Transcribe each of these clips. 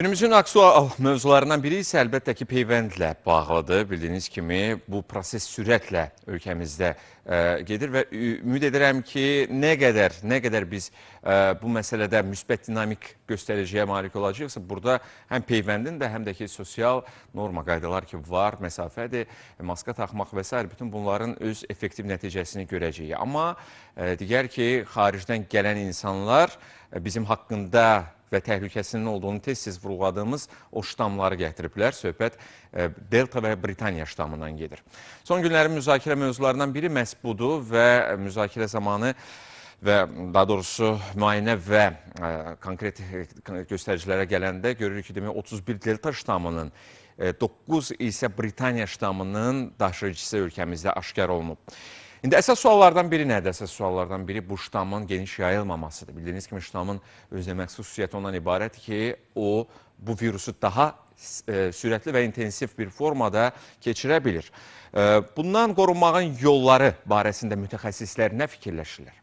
Günümüzün aktual mövzularından biri isə əlbəttə ki, peyvəndlə bağlıdır. Bildiyiniz kimi bu proses sürətlə ölkəmizdə gedir və ümid edirəm ki, nə qədər biz bu məsələdə müsbət dinamik göstəriciyə malik olacaqsa, burada həm peyvəndin də, həm də ki, sosial norma qaydalar ki var, məsafədir, maska taxmaq və s. bütün bunların öz effektiv nəticəsini görəcəyik. Amma digər ki, xaricdən gələn insanlar bizim haqqında və təhlükəsinin olduğunu tez-tez vurğuladığımız o ştamları gətiriblər. Söhbət Delta və Britaniya ştamından gedir. Son günlərin müzakirə mövzularından biri məhz budur və müzakirə zamanı və daha doğrusu müayinə və konkret göstəricilərə gələndə görürük ki, 31 Delta ştamının, 9 isə Britaniya ştamının daşıyıcısı ölkəmizdə aşkar olunub. İndi əsas suallardan biri nədir? Əsas suallardan biri bu ştamın geniş yayılmamasıdır. Bildiyiniz kimi ştamın özləməz xüsusiyyəti ondan ibarət ki, o bu virusu daha sürətli və intensiv bir formada keçirə bilir. Bundan qorunmağın yolları barəsində mütəxəssislər nə fikirləşirlər?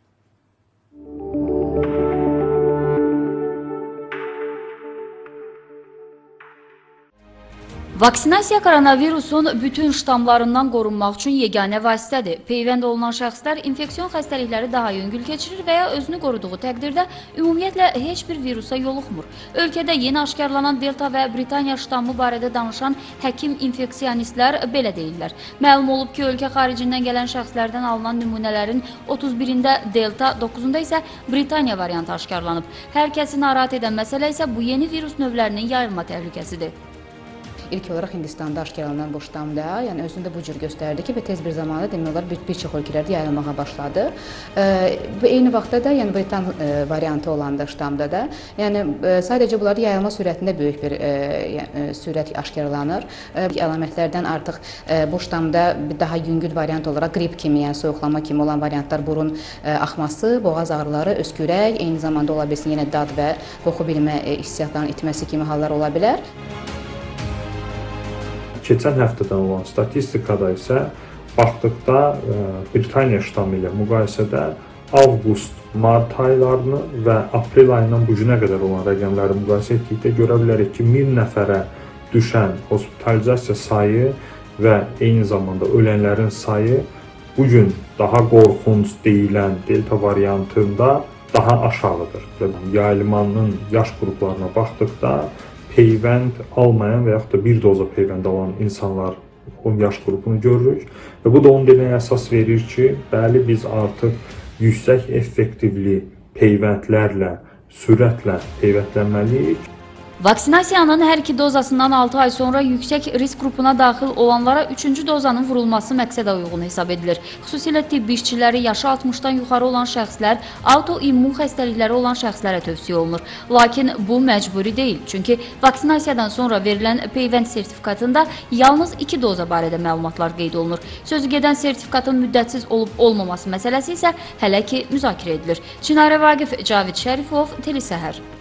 Vaksinasiya koronavirusun bütün ştamlarından qorunmaq üçün yeganə vasitədir. Peyvənd olunan şəxslər infeksion xəstəlikləri daha yüngül keçirir və ya özünü qoruduğu təqdirdə ümumiyyətlə heç bir virusa yoluxmur. Ölkədə yeni aşkarlanan Delta və Britaniya ştamı barədə danışan həkim infeksionistlər belə deyirlər. Məlum olub ki, ölkə xaricindən gələn şəxslərdən alınan nümunələrin 31-də Delta, 9-unda isə Britaniya variantı aşkarlanıb. Hər kəsi narahat edən məsələ isə bu yeni virus növlərinin yayılma təhlükəsidir. İlk olaraq Hindistanda aşkarlanan bu ştamda, yəni özündə bu cür göstərdi ki, və tez bir zamanda demək olar bir çox ölkələrdə yayılmağa başladı. Və eyni vaxtda da, yəni Britan variantı olan da ştamda da, yəni sadəcə bunların yayılma sürətində böyük bir sürət aşkarlanır. Əlamətlərdən artıq bu ştamda daha yüngül variant olaraq qrip kimi, yəni soyuqlama kimi olan variantlar burun axması, boğaz ağrıları, öskürək, eyni zamanda ola bilsin yenə dad və qoxu bilmə hissiyatlarının itməsi kimi hallar ola bilər. Keçən həftədən olan statistikada isə baxdıqda Britaniya ştamı ilə müqayisədə avqust, mart aylarını və aprel ayından bu günə qədər olan rəqəmləri müqayisə etdikdə görə bilərik ki, 1000 nəfərə düşən hospitalizasiya sayı və eyni zamanda ölənlərin sayı bugün daha qorxunc deyilən Delta variantında daha aşağıdır. Yayılmanın yaş qruplarına baxdıqda peyvənd almayan və yaxud da bir doza peyvənd alan insanlar 10 yaş qrupunu görürük. Və bu da onun deməyə əsas verir ki, bəli biz artıq yüksək effektivli peyvəndlərlə, sürətlə peyvəndlənməliyik. Vaksinasiyanın hər iki dozasından 6 ay sonra yüksək risk qrupuna daxil olanlara 3-cü dozanın vurulması məqsədə uyğun hesab edilir. Xüsusilə tibb işçiləri, yaşı 60-dan yuxarı olan şəxslər, autoimmun xəstəlikləri olan şəxslərə tövsiyə olunur. Lakin bu məcburi deyil. Çünki vaksinasiyadan sonra verilən peyvənd sertifikatında yalnız 2 doza barədə məlumatlar qeyd olunur. Sözü gedən sertifikatın müddətsiz olub-olmaması məsələsi isə hələ ki müzakirə edilir. Çinarə Vaqif, Cavid Şərifov, Telesəhər.